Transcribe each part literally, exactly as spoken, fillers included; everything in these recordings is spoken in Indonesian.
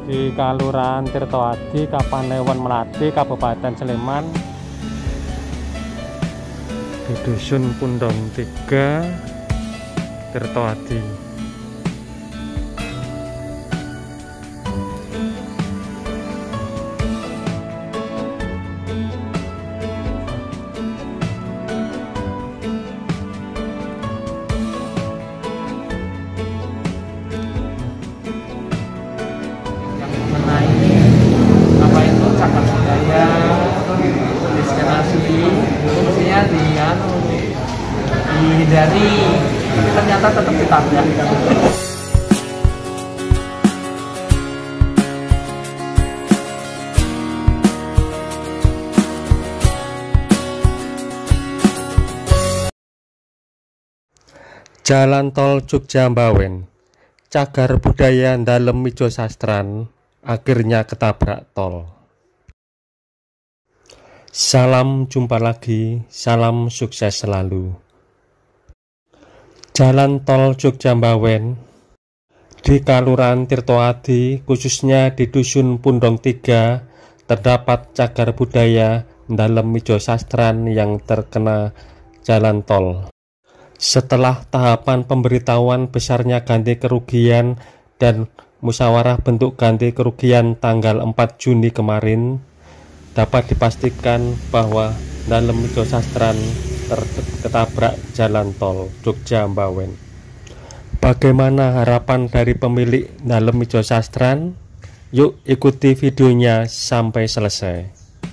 di Kelurahan Tirtoadi, Kapanewon Melati, Kabupaten Sleman, di Dusun Pundong tiga, Tirtoadi. Apa itu cagar budaya destinasi fungsinya di anu dihindari, ternyata tetap ditabrak. Jalan Tol Jogja Mbawen, cagar budaya ndalem ijo sastran, akhirnya ketabrak tol. Salam jumpa lagi, salam sukses selalu. Jalan Tol Jogja Mbawen di Kelurahan Tirtoadi, khususnya di Dusun Pundong tiga, terdapat cagar budaya ndalem ijo sastran yang terkena jalan tol. Setelah tahapan pemberitahuan besarnya ganti kerugian dan musyawarah bentuk ganti kerugian tanggal empat Juni kemarin, dapat dipastikan bahwa dalam ijo sastran terketabrak jalan tol Jogja Mbawen. Bagaimana harapan dari pemilik dalam ijo sastran? Yuk ikuti videonya sampai selesai.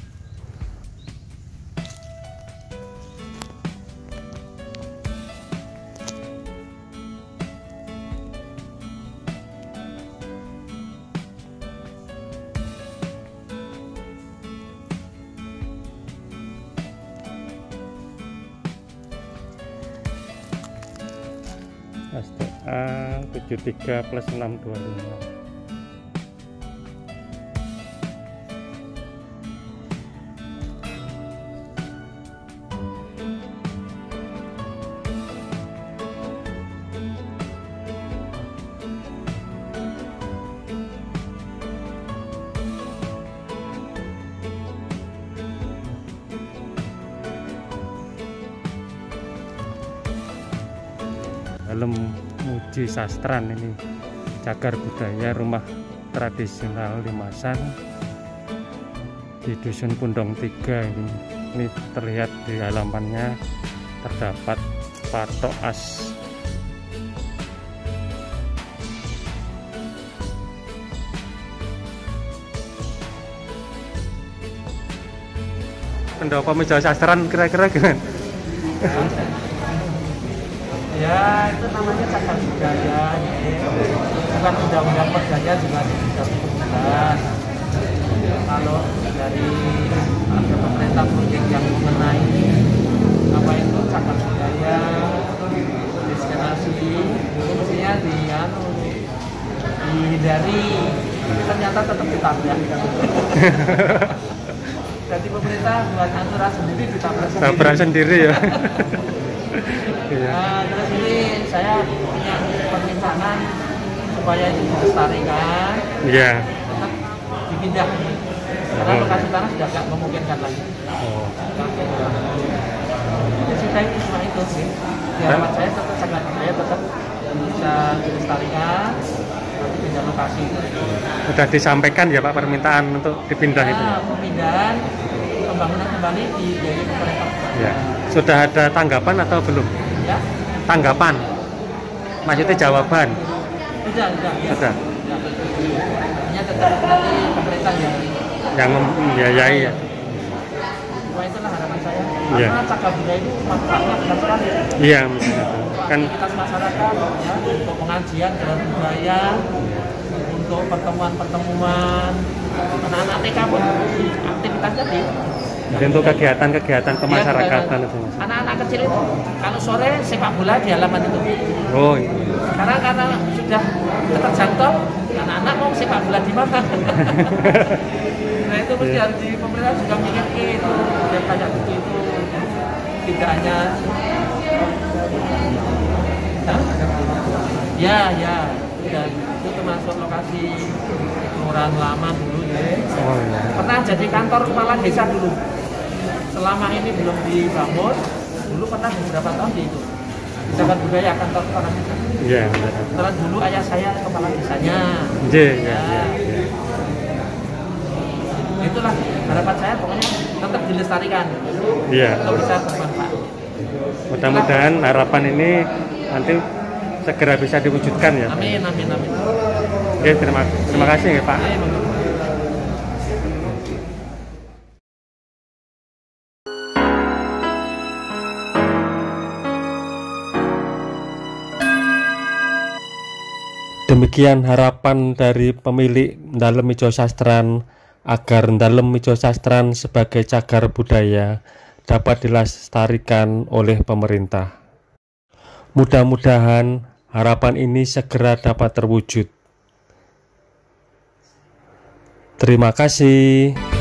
S T A tujuh tiga plus enam dua lima. Dalam Muji Sastran ini, cagar budaya rumah tradisional Limasan di Dusun Pundong tiga ini. Ini terlihat di halamannya terdapat patok as. Pendopo Muji Sastran kira-kira gimana? Ya, itu namanya cagar budaya, ya. Bukan undang-undang perdaya juga tidak jelas. Kalau dari ada pemerintah politik yang mengenai apa itu cagar budaya destinasi fungsinya di anu dihindari, ternyata tetap ditabrak. Jadi pemerintah buat aturan sendiri ditabrak sendiri. Tabrak sendiri ya. Nah, terus ini saya punya permintaan supaya itu dilestarikan, Iya. tetap dipindah karena Oh. lokasi tanah sudah nggak memungkinkan lagi. Oh. Jadi saya cuma itu sih. Harapan saya tetap cagar budaya tetap bisa dilestarikan, tapi pindah lokasi. Sudah disampaikan ya Pak permintaan untuk dipindah itu? Nah, pemindahan pembangunan kembali di dari pemerintah. Ya. Sudah ada tanggapan atau belum? Ya. Tanggapan? Maksudnya jawaban? Sudah, sudah. Ya. Sudah. Ya. Hanya tetap nanti pemerintah yang Yang membiayai ya? Wah, itulah harapan saya. Iya. Karena cagar budaya itu manfaatnya besar sekali. Iya, misalnya itu. Kan Aktivitas masyarakat ya, untuk pengajian jalan budaya, untuk pertemuan-pertemuan, anak-anak T K pun aktivitasnya di jadi untuk kegiatan-kegiatan kemasyarakatan ya, itu. anak-anak kecil itu kalau sore sepak bola di halaman itu. Oh iya. Karena karena sudah terjangkau, anak-anak mau sepak bola di mana? Nah itu mesti harus di pemerintah juga mikir itu, dan kayak begitu. Tidak hanya Hah? Ya, ya. dan itu termasuk lokasi kelurahan lama dulu ya. Oh iya. Pernah jadi kantor kepala desa dulu. Selama ini belum dibangun, dulu pernah beberapa tahun di itu. Di Cagar Budaya kantor kepala desa. Iya, benar. Setelah dulu ayah saya kepala desanya. Iya, iya, Ya. iya. Itulah harapan saya, pokoknya tetap dilestarikan. Iya. Untuk bisa bermanfaat. Mudah-mudahan harapan ini nanti segera bisa diwujudkan ya. Amin, amin, amin. Oke, terima terima kasih ya Pak. Amin. Demikian harapan dari pemilik Ndalem Ijo Sastran agar Ndalem Ijo Sastran sebagai cagar budaya dapat dilestarikan oleh pemerintah. Mudah-mudahan harapan ini segera dapat terwujud. Terima kasih.